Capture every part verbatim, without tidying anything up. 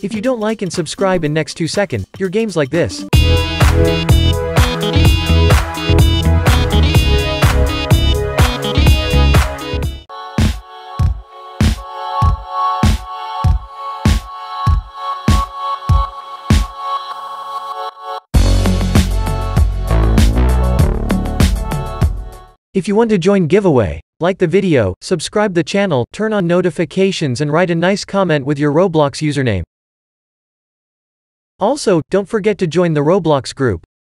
If you don't like and subscribe in next two seconds, your games like this. If you want to join giveaway, like the video, subscribe the channel, turn on notifications and write a nice comment with your Roblox username. Also, don't forget to join the Roblox group.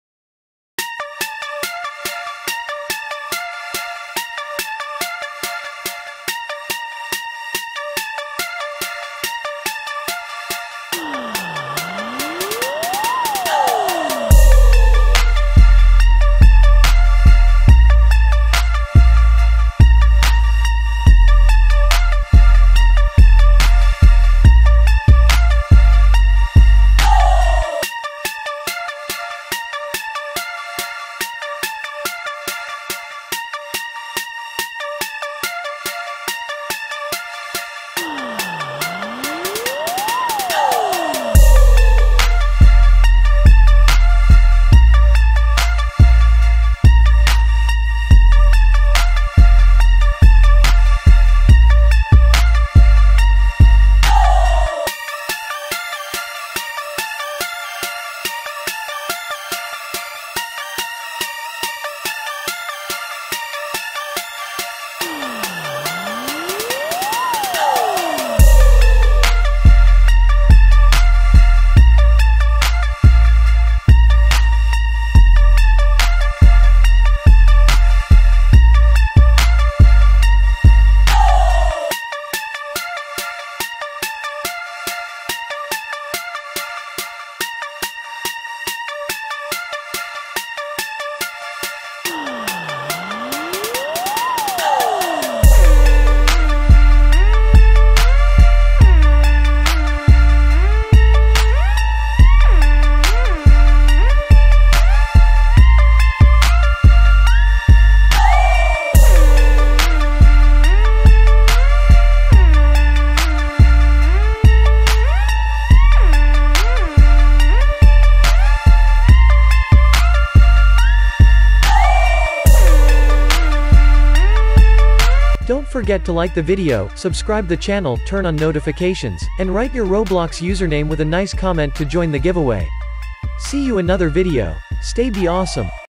Don't forget to like the video, subscribe the channel, turn on notifications, and write your Roblox username with a nice comment to join the giveaway. See you another video. Stay be awesome.